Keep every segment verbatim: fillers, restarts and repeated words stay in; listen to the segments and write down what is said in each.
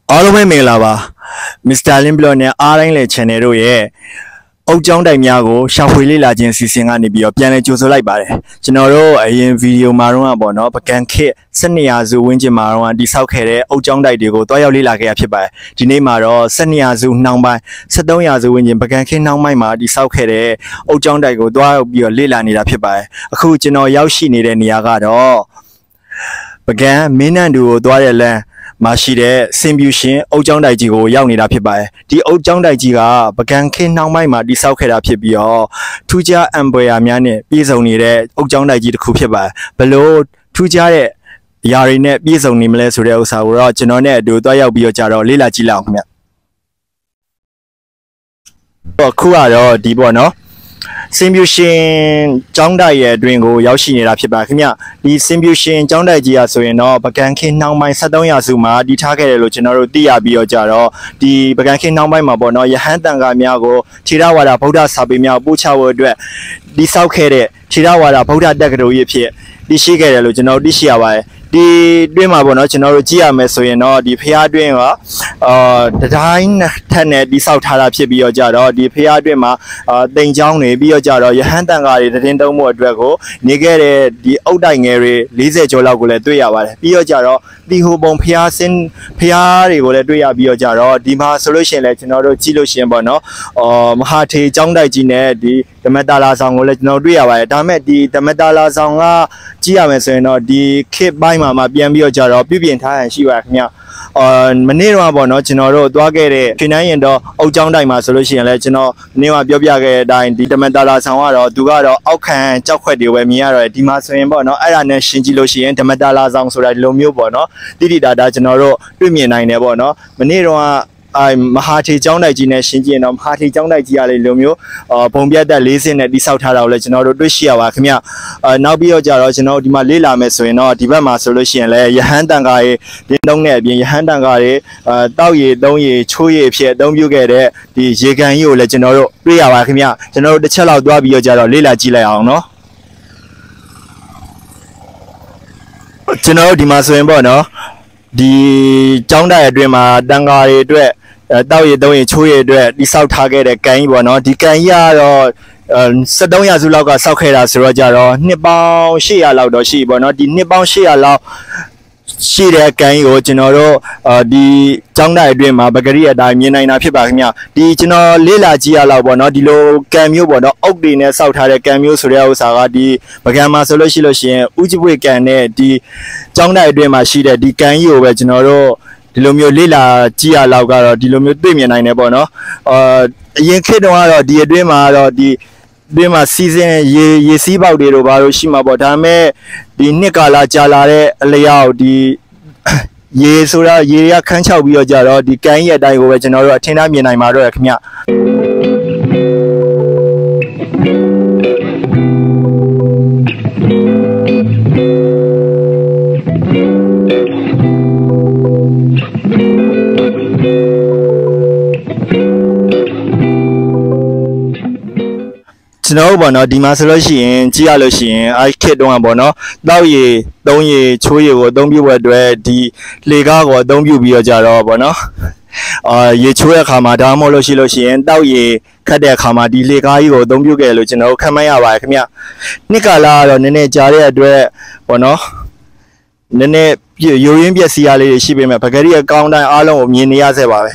အားလုံးပဲမင်္ဂလာပါမစ္စတာလင်းဘလော့နဲ့အားတိုင်းလေ channel တို့ရဲ့အုတ်ကြောင်းတိုင်များကိုရှာဖွေလေ့လာခြင်းစီစဉ်ကနေပြီးတော့ပြန်လည်ကြိုဆိုလိုက်ပါတယ်ကျွန်တော်တို့အရင်ဗီဒီယိုမှာတော့ပေါ့နော်ပကံခေတ်စနစ်ရာစုဝင်းကျင်မှာတော့တိဆောက်ခဲ့တဲ့အုတ်ကြောင်းတိုင်တွေကိုတွားရောက်လေ့လာခဲ့ရဖြစ်ပါတယ်ဒီနေ့မှာတော့စနစ်ရာစုနှောင်းပိုင်းစက်သုံးရာစုဝင်းကျင်ပကံခေတ်နှောင်းပိုင်းမှာတိဆောက်ခဲ့တဲ့အုတ်ကြောင်းတိုင်ကိုတွားရောက်ပြီးတော့လေ့လာနေတာဖြစ်ပါတယ်အခုကျွန်တော်ရောက်ရှိနေတဲ့နေရာကတော့ပကံမင်းနန့်တူကိုတွားရလမ်းမရှိတဲ့ Sin-Phyu Shin Oak Kyaung တိုက်ကြီးကိုရောက်နေတာဖြစ်ပါတယ်ဒီအုတ်ကျောင်းတိုက်ကြီးကပကံခေတ်နှောင်းပိုင်းမှာတိဆောက်ခဲ့တာဖြစ်ပြီးတော့ထူးခြားအမ်ဘွယ်ယာများနဲ့ပြည်စုံနေတဲ့အုတ်ကျောင်းတိုက်ကြီးတစ်ခုဖြစ်ပါတယ်ဘလို့ထူးခြားတဲ့အရာတွေနဲ့ပြည်စုံနေမလဲဆိုတဲ့ဥစ္စာကိုတော့ကျွန်တော်နဲ့အတူတွားရောက်ပြီးတော့ကြာတော့လေ့လာကြည့်လိုက်အောင်ခင်ဗျအခုကတော့ဒီပေါ့နော်Sin-Phyu Shin ကျောင်းတိုက်ရဲ့အတွင်းကိုရောက်ရှိနေတာဖြစ်ပါခင်ဗျဒီ Sin-Phyu Shin ကျောင်းတိုက်ကြီးอ่ะဆိုရင်တော့ပကံခေတ်နှောင်းပိုင်းစက်သုံးရာစုမှာတည်ထားခဲ့တယ်လို့ကျွန်တော်တို့သိရပြီးတော့ကြတော့ဒီပကံခေတ်နှောင်းပိုင်းမှာပေါ့နော်ယဟန်တန်ခါများကိုTheravada Buddhistစာပေများပို့ချဖို့အတွက်တည်ဆောက်ခဲ့တဲ့Theravada Buddhistတက္ကသိုလ်ကြီးဖြစ်တည်ရှိခဲ့တယ်လို့ကျွန်တော်သိရှိရပါတယ်ဒီတွင်းမှာပေါ့နော်ကျွန်တော်တို့ကြည့်ရမယ်ဆိုရင်တော့ဒီဖျားတွင်းကအာတတိုင်းထက်နဲ့တိဆောက်ထားတာဖြစ်ပြီးတော့ကြတော့ဒီဖျားတွင်းမှာအာတိမ်ချောင်းတွေပြီးတော့ကြတော့ယဟန်တန်ကားတွေတင်းတုံးမှုအတွက်ကိုနေခဲ့တဲ့ဒီအုတ်တိုင်ငယ်တွေ၄၀ကျော်လောက်ကိုလည်းတွေ့ရပါတယ်ပြီးတော့ကြတော့ဒီဟိုပုံဖျားစင်းဖျားတွေကိုလည်းတွေ့ရပြီးတော့ကြတော့ဒီမှာဆိုလို့ရှိရင်လည်းကျွန်တော်တို့ကြည့်လို့ရှိရင်ပေါ့နော်အော်မဟာထေကျောင်းတိုက်ကြီးနဲ့ဒီဓမ္မတာလာဆောင်ကိုလည်းကျွန်တော်တွေ့ရပါတယ်ဒါပေမဲ့ဒီဓမ္မတာလာဆောင်ကကြည့်ရမယ်ဆိုရင်တော့ဒီခေတ်ပိုင်းမှာမှာပြန်ပြီးတော့ကြတော့ပြုပြင်ထားရရှိပါခင်ဗျအာမနေ့တော့ပေါ့နော်ကျွန်တော်တို့သွားခဲ့တဲ့ခင်နှန်းရင်တော့အုတ်ကျောင်းတိုင်မှာဆိုလို့ရှိရင်လည်းကျွန်တော်နေ့ကပြောပြခဲ့တဲ့အတိုင်းဒီဓမ္မတာလာဆောင်ကတော့သူကတော့အောက်ခံကြောက်ခွက်တွေပဲမြင်ရတော့ဒီမှာဆိုရင်ပေါ့နော်အဲ့ဒါနဲ့ရှင်းကြည့်လို့ရှိရင်ဓမ္မတာလာဆောင်ဆိုတာဒီလိုမျိုးပေါ့နော်တိတိတာတာကျွန်တော်တို့တွေ့မြင်နိုင်တယ်ပေါ့နော်မနေ့တော့အဲမဟာထေကျောင်းတိုက်ကြီးနဲ့ရှင်းကြည့်ရင်တော့မဟာထေကျောင်းတိုက်ကြီးကလေလိုမျိုးအာဘုံပြတ်သက်လေးစင်းနဲ့တိဆောက်ထားတာကိုလည်းကျွန်တော်တို့တွေ့ရှိရပါခင်ဗျအာနောက်ပြီးတော့ကြတော့ကျွန်တော်ဒီမှာလေ့လာမယ်ဆိုရင်တော့ဒီဘက်မှာဆိုလို့ရှိရင်လည်းယဟန်တန်ကားရေဒင်းတုံးနဲ့အပြင်ယဟန်တန်ကားရေအာတောက်ရည်သုံးရည်ချိုးရည်ဖြစ်အသုံးပြုခဲ့တဲ့ဒီရေကန်ကြီးကိုလည်းကျွန်တော်တို့တွေ့ရပါခင်ဗျကျွန်တော်တို့တစ်ချက်လောက်သွားပြီးတော့ကြတော့လေ့လာကြည့်လိုက်အောင်နော်ကျွန်တော်တို့ဒီမှာဆိုရင်ပေါ့နော်ဒီကျောင်းတိုက်အတွင်းမှာတန်ကားတွေအတွက်တောက်ရည်သုံးရည်ချိုးရည်အတွက်တိဆောက်ထားခဲ့တဲ့ကန်ကြီးပေါ့နော်ဒီကန်ကြီးကတော့စက်သုံးရာစုလောက်ကစောက်ခဲ့တာဆိုတော့ကြတော့နှစ်ပေါင်း၈ရာလောက်တော့ရှိပေါ့နော်ဒီနှစ်ပေါင်း၈ရာလောက်ရှိတဲ့ကန်ကြီးကိုကျွန်တော်တို့ဒီကျောင်းတိုက်အတွင်းမှာပဂရိအတိုင်းမြင်နိုင်တာဖြစ်ပါခင်ဗျဒီကျွန်တော်လေ့လာကြည့်ရလောက်ပေါ့နော်ဒီလိုကန်မျိုးပေါ့နော်အုတ်တွေနဲ့စောက်ထားတဲ့ကန်မျိုးဆိုတဲ့ဥစ္စာကဒီပကံမှာဆိုလို့ရှိလို့ရှိရင်ဥကြပွေကန်နဲ့ဒီကျောင်းတိုက်အတွင်းမှာရှိတဲ့ဒီကန်ကြီးကိုပဲကျွန်တော်တို့ဒီလိုမျိုးလေ့လာကြည့်ရလောက်ကတော့ဒီလိုမျိုးတွေ့မြင်နိုင်တယ်ပေါ့နော်အာအရင်ခေတ်တုန်းကတော့ဒီအတွင်းမှာတော့ဒီအတွင်းမှာစီစဉ်ရေရေစီးပေါက်တွေတို့ဘာလို့ရှိမှာပေါ့ဒါပေမဲ့ဒီနှစ်ကာလကြာလာတဲ့အလျောက်ဒီရေဆိုတာရေရခန်းချောက်ပြီးတော့ကြတော့ဒီကန်ကြီးရဲ့အတိုင်းကိုပဲကျွန်တော်တို့အထင်သားမြင်နိုင်ပါတော့ရခင်ဗျကျွန်တော်ပေါ့နော်ဒီမှာဆိုလို့ရှိရင်ကြည့်ရလို့ရှိရင်အဲ့ခေတ်တုန်းကပေါ့နော်တောက်ရည်သုံးရည်ချိုးရည်ကိုအသုံးပြုဖို့အတွက်ဒီလေကားကိုအသုံးပြုပြီးတော့ကြတော့ပေါ့နော်အာရေချိုးတဲ့အခါမှာဒါမှမဟုတ်လို့ရှိလို့ရှိရင်တောက်ရည်ခတ်တဲ့အခါမှာဒီလေကားကြီးကိုအသုံးပြုခဲ့လို့ကျွန်တော်တို့ခံမရပါတယ်ခင်ဗျနှစ်ကာလကတော့နည်းနည်းကြားတဲ့အတွက်ပေါ့နော်နည်းနည်းရိုးရင်းပျက်စီးရလေးတွေရှိပေမဲ့ပဂရိအကောင်းတိုင်းအားလုံးကိုမြင်နေရစေပါပဲ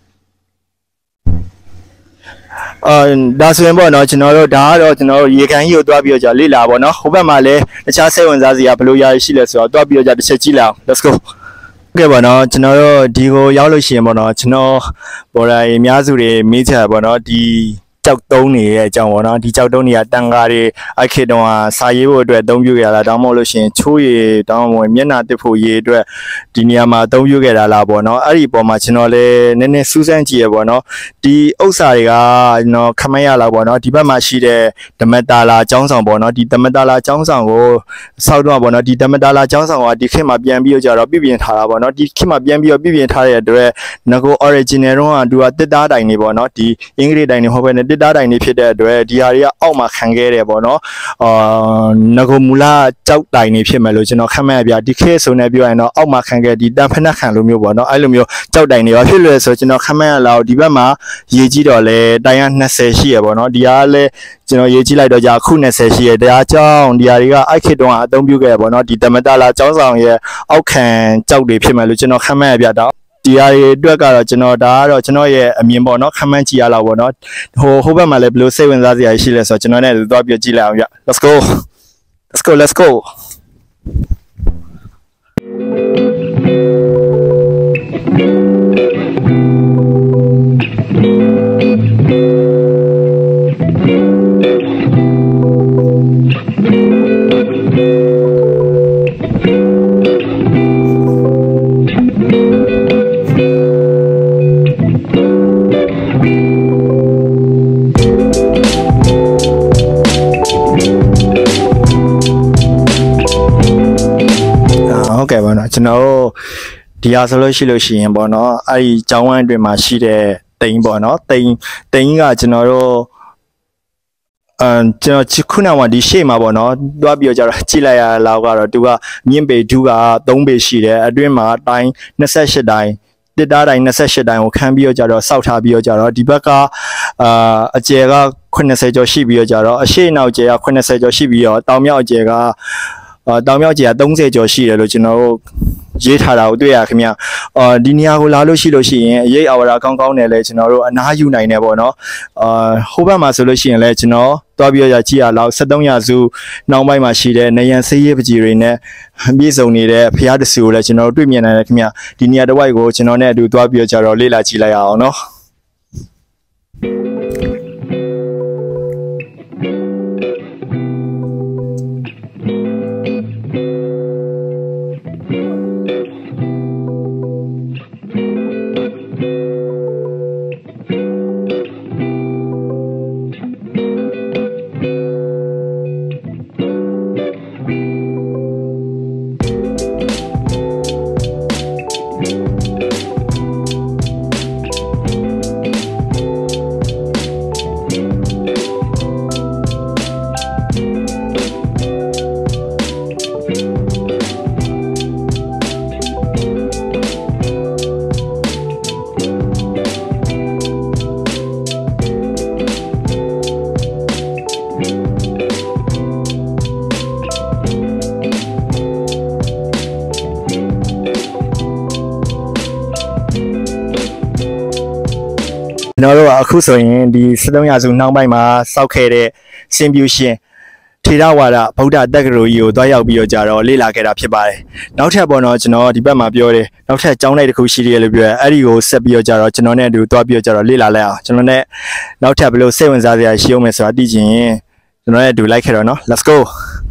အာဒါဆိုရင်ပေါ့နော်ကျွန်တော်တို့ဒါကတော့ကျွန်တော်တို့ရေကန်ကြီးကိုတွားပြီးတော့ကြာလေ့လာပေါ့နော်ဟိုဘက်မှာလည်းတခြားစိတ်ဝင်စားစရာဘယ်လိုຢာရှိလဲဆိုတော့တွားပြီးတော့ကြာတစ်ချက်ကြည့်လိုက်အောင် let's go โอเคပေါ့နော်ကျွန်တော်တို့ဒီကိုရောက်လို့ရှိရင်ပေါ့နော်ကျွန်တော်ဘော်ဒါအများစုတွေမေးချင်ပေါ့နော်ဒီကြောက်တုံးနေရဲ့အကြောင်းပေါ့နော်ဒီကြောက်တုံးတွေကတန်ကားတွေအခေတုံးကစာရေးဖို့အတွက်အသုံးပြုခဲ့တာတောင်းမဟုတ်လို့ရှိရင်ချိုးရည်တောင်းမဟုတ်မျက်နှာတစ်ဖို့ရည်အတွက်ဒီနေရာမှာအသုံးပြုခဲ့တာလားပေါ့နော်အဲ့ဒီပုံမှာကျွန်တော်လည်းနည်းနည်းစူးစမ်းကြည့်ရပေါ့နော်ဒီဥစ္စာတွေကကျွန်တော်ခမရလာပေါ့နော်ဒီဘက်မှာရှိတဲ့ဓမ္မတာလာကျောင်းဆောင်ပေါ့နော်ဒီဓမ္မတာလာကျောင်းဆောင်ကိုစောက်တော့ပေါ့နော်ဒီဓမ္မတာလာကျောင်းဆောင်ကဒီခေတ်မှာပြန်ပြီးတော့ကြတော့ပြည်ပြင်ထားတာပေါ့နော်ဒီခေတ်မှာပြန်ပြီးတော့ပြည်ပြင်ထားတဲ့အတွက်ငကို original တော့ကသူကတစ်သားတိုင်နေပေါ့နော်ဒီအင်္ဂလိပ်တိုင်နေဟောပဲနဲ့တစ်တားတိုင်းနေဖြစ်တဲ့အတွက်ဒီဟာတွေကအောက်မှာခံခဲ့တယ်ပေါ့နော်အာငကိုမူလာကြောက်တိုင်နေဖြစ်မယ်လို့ကျွန်တော်ခန့်မှန်းရပြဒီခေတ်ဆိုနေပြောရင်တော့အောက်မှာခံခဲ့ဒီတန်ဖက်နှက်ခံလိုမျိုးပေါ့နော်အဲ့လိုမျိုးကြောက်တိုင်နေပါဖြစ်လို့ဆိုကျွန်တော်ခန့်မှန်းရလောက်ဒီဘက်မှာရေကြီးတော့လေတိုင်က၂၀ရှိရပေါ့နော်ဒီဟာလည်းကျွန်တော်ရေးကြည့်လိုက်တော့ကြာခု၂၀ရှိရတရားကြောင်းဒီဟာတွေကအိုက်ခေတ်တုန်းကအသုံးပြုခဲ့ရပေါ့နော်ဒီတမတလာကျောင်းဆောင်ရဲ့အောက်ခံကြောက်တွေဖြစ်မယ်လို့ကျွန်တော်ခန့်မှန်းရပြတော့ဒီဟာတွေအတွက်ကတော့ကျွန်တော်ဒါကတော့ကျွန်တော်ရဲ့အမြင်ပေါ့နော်ခန့်မှန်းကြည့်ရလောက်ပေါ့နော်ဟိုဟိုဘက်မှာလည်းဘယ်လိုစိတ်ဝင်စားစရာရှိလဲဆိုတော့ကျွန်တော်နဲ့သွားပြကြည့်လိုက်အောင်ပြ let's go let's go let's go ဟုတ်ကဲ့ပါနော်ကျွန်တော်တို့ဒီဟာဆိုလို့ရှိလို့ရှိရင်ပေါ့နော်အဲ့ဒီကျောင်းဝမ်းအတွင်းမှာရှိတဲ့တိမ်ပေါ့နော်တိမ်တိမ်ကကျွန်တော်တို့အမ်ကျွန်တော်ခုနကဒီရှေ့မှာပေါ့နော်တွားပြီးတော့ကြတော့ကြည့်လိုက်ရလောက်ကတော့သူကမြင့်ပေဒူးက၃ပေရှိတယ်အတွင်းမှာတိုင်း၂၈တိုင်းတစ်တားတိုင်း၂၈တိုင်းကိုခန်းပြီးတော့ကြတော့စောက်ထားပြီးတော့ကြတော့ဒီဘက်ကအာအကျယ်က၈၀ကျော်ရှိပြီးတော့ကြတော့အရှေ့နောက်ကျယ်က၈၀ကျော်ရှိပြီးတော့တောင်မြောက်အကျယ်ကအာတောင်မြောက်ကျယ်က၃၀ကျော်ရှိတယ်လို့ကျွန်တော်တို့ရေးထားတာကိုတွေ့ရခင်ဗျအာဒီနေရာကိုလာလို့ရှိလို့ရှိရင်အရေးအဝရကောင်းကောင်းနဲ့လဲကျွန်တော်တို့အနားယူနိုင်တယ်ပေါ့နော်အာဟိုဘက်မှာဆိုလို့ရှိရင်လဲကျွန်တော်တွားပြီးတော့ကြည့်ရလောက်၁၃ရာစုနောက်ပိုင်းမှာရှိတဲ့နေရန်ဆေးရည်ပကြီးတွေနဲ့ပြည့်စုံနေတဲ့ဖျားတဆူကိုလဲကျွန်တော်တို့တွေ့မြင်နိုင်တယ်ခင်ဗျဒီနေရာတစ်ဝိုက်ကိုကျွန်တော်နဲ့အတူတွားပြီးတော့ကြတော့လေ့လာကြည့်လိုက်ရအောင်နော်ကျွန်တော်တို့အခုဆိုရင်ဒီ၁၃ရာစုနောက်ပိုင်းမှာစောက်ခဲ့တဲ့Sin-Phyu Shin Theravada Buddhist တက္ကသိုလ်ကြီးကိုတွားရောက်ပြီးတော့ကြတော့လေ့လာခဲ့တာဖြစ်ပါတယ်။နောက်ထပ်ပေါ့နော်ကျွန်တော်ဒီဘက်မှာပြောတယ်နောက်ထပ်ကျောင်းလိုက်တစ်ခုရှိတယ်လို့ပြောတယ်အဲ့ဒီကိုဆက်ပြီးတော့ကြတော့ကျွန်တော်နဲ့အတူတွားပြီးတော့ကြတော့လေ့လာလိုက်အောင်ကျွန်တော်နဲ့နောက်ထပ်ဘယ်လိုစိတ်ဝင်စားစရာရှိအောင်မယ်ဆိုတာသိချင်ရင်ကျွန်တော်နဲ့အတူလိုက်ခဲ့တော့နော် let's go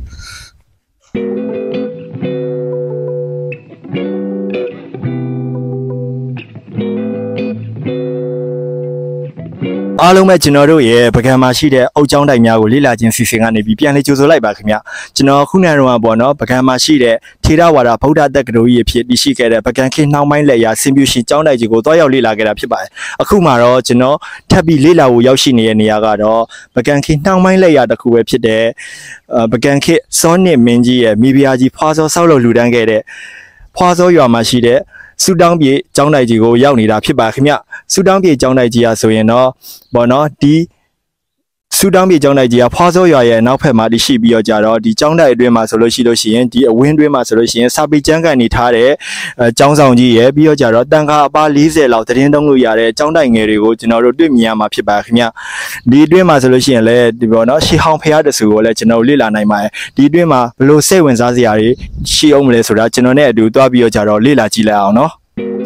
အားလုံးပဲကျွန်တော်တို့ရဲ့ပကံမှာရှိတဲ့အုတ်ကျောင်းတိုင်များကိုလေ့လာခြင်းစီစဉ်ကနေပြီးပြန်လေကြိုဆိုလိုက်ပါခင်ဗျကျွန်တော်ခုနကတော့ပေါ့နော်ပကံမှာရှိတဲ့ထေရဝါဒဗုဒ္ဓတက္ကသိုလ်ကြီးဖြစ်တည်ရှိခဲ့တဲ့ပကံခေနှောင်းပိုင်းလက်ရာSin-Phyu Shinကျောင်းတိုင်ကြီးကိုတွားရောက်လေ့လာခဲ့တာဖြစ်ပါတယ်အခုမှတော့ကျွန်တော်ထပ်ပြီးလေ့လာဖို့ရောက်ရှိနေတဲ့နေရာကတော့ပကံခေနှောင်းပိုင်းလက်ရာတစ်ခုပဲဖြစ်တဲ့ပကံခေစောနစ်မင်းကြီးရဲ့မိဖုရားကြီးဖွာစောဆောက်လုပ်လူတန်းခဲ့တဲ့ဖွာစောရွာမှာရှိတဲ့ဆူတောင်းပြေကျောင်းတိုင်ကြီးကိုရောက်နေတာဖြစ်ပါခင်ဗျဆူတောင်းပြေကျောင်းတိုင်ကြီးอ่ะဆိုရင်တော့ဘောနော်ဒီဆူတောင်းပြေကျောင်းတိုင်ကြီးอ่ะဖွာစောရွာရဲ့နောက်ဖက်မှာတရှိပြီးတော့ကြတော့ဒီကျောင်းတိုင်အတွင်းမှာဆိုလို့ရှိလို့ရှိရင်ဒီအဝင်းအတွင်းမှာဆိုလို့ရှိရင်စာပေကျမ်းကန်နေထားတဲ့အဲကျောင်းဆောင်ကြီးရဲ့ပြီးတော့ကြတော့တန်ခါအပါ၄၀လောက်သတင်းသုံးလို့ရတဲ့ကျောင်းတိုင်ငယ်တွေကိုကျွန်တော်တို့တွေ့မြင်ရမှာဖြစ်ပါခင်ဗျဒီအတွင်းမှာဆိုလို့ရှိရင်လည်းဒီဘောနော်ရှေးဟောင်းဖျားတဆူကိုလည်းကျွန်တော်လေ့လာနိုင်ပါတယ်ဒီအတွင်းမှာဘယ်လိုစိတ်ဝင်စားစရာတွေရှိအောင်မလဲဆိုတာကျွန်တော်နဲ့အတူတွားပြီးတော့ကြတော့လေ့လာကြည့်လိုက်အောင်နော်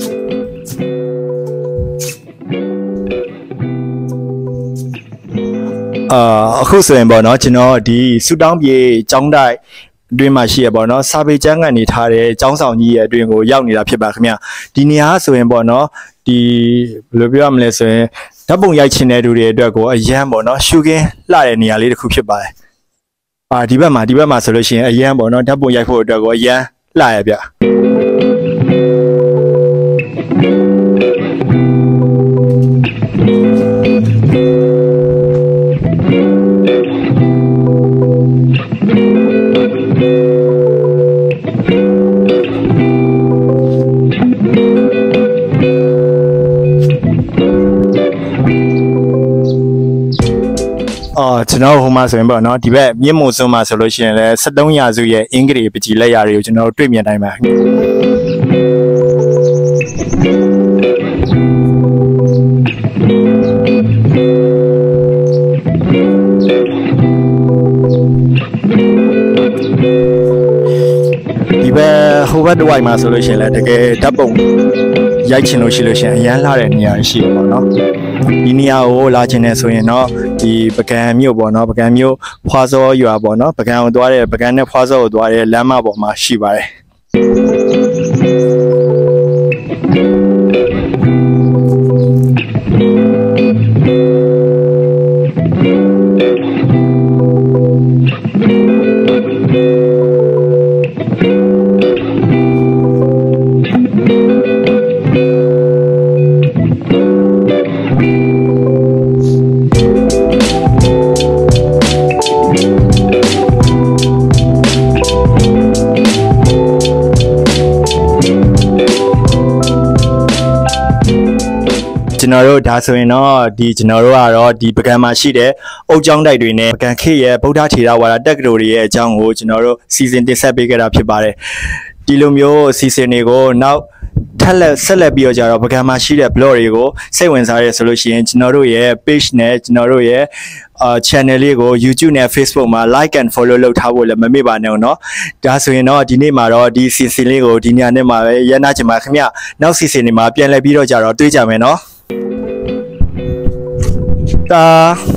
အာအခုဆိုရင်ပေါ့နော်ကျွန်တော်ဒီဆူတောင်းပြေကျောင်းတိုင်အတွင်းမှာရှိရပေါ့နော်စာပေကျမ်းကန်နေထားတဲ့ကျောင်းဆောင်ကြီးရဲ့အတွင်းကိုရောက်နေတာဖြစ်ပါခင်ဗျဒီနေရာဆိုရင်ပေါ့နော်ဒီဘယ်လိုပြောရမလဲဆိုရင်ဓာတ်ပုံရိုက်ချင်တဲ့လူတွေအတွက်ကိုအရန်ပေါ့နော်ရှုခင်းလှတဲ့နေရာလေးတစ်ခုဖြစ်ပါတယ်အာဒီဘက်မှာဒီဘက်မှာဆိုလို့ရှိရင်အရန်ပေါ့နော်ဓာတ်ပုံရိုက်ဖို့အတွက်ကိုအရန်လှရဗျအော်ကျွန်တော်ဟိုမှာဆိုရင်ပေါ့နော်ဒီဘက်မြင့်မို့စွန်းမှာဆိုလို့ရှိရင်လည်းsevenရာစုရဲ့အင်္ဂလိပ်ပကြီးလက်ရာတွေကိုကျွန်တော်တို့တွေ့မြင်နိုင်ပါဒီဘက်ဟိုဘက်တစ်ဝိုက်မှာဆိုလို့ရှိရင်လည်းတကယ်ဓာတ်ပုံရိုက်ချင်လို့ရှိလို့ရှိရင်အရန်လှတဲ့နေရာရှိတယ်ပေါ့နော်ဒီနေရာကိုလာချင်တယ်ဆိုရင်တော့ဒီပကံမြို့ပေါ့နော်ပကံမြို့ဖွာစောရွာပေါ့နော်ပကံကိုသွားတဲ့ပကံနဲ့ဖွာစောကိုသွားတဲ့လမ်းမပေါ်မှာရှိပါတယ်ကျွန်တော်တို့ဒါဆိုရင်တော့ဒီကျွန်တော်တို့ကတော့ဒီပကံမှာရှိတဲ့အုတ်ကျောင်းတိုက်တွေနဲ့ပကံခေတ်ရဲ့ဗုဒ္ဓထေရဝါဒတက္ကသိုလ်တွေရဲ့အကြောင်းကိုကျွန်တော်တို့စီစဉ်တင်ဆက်ပေးခဲ့တာဖြစ်ပါတယ်ဒီလိုမျိုးစီစဉ်တွေကိုနောက်ထပ်လက်ဆက်လက်ပြီးတော့ကြတော့ပကံမှာရှိတဲ့ blog တွေကိုစိတ်ဝင်စားရဲဆိုလို့ရှိရင်ကျွန်တော်တို့ရဲ့ page နဲ့ကျွန်တော်တို့ရဲ့အာ channel လေးကို YouTube နဲ့ Facebook မှာ like and follow လုပ်ထားဖို့လည်းမမေ့ပါနဲ့နော်ဒါဆိုရင်တော့ဒီနေ့မှာတော့ဒီစီစဉ်လေးကိုဒီညနေမှာပဲရန်နာချင်ပါခင်ဗျနောက်စီစဉ်တွေမှာပြန်လည်ပြီးတော့ကြတော့တွေ့ကြမယ်နော်တာ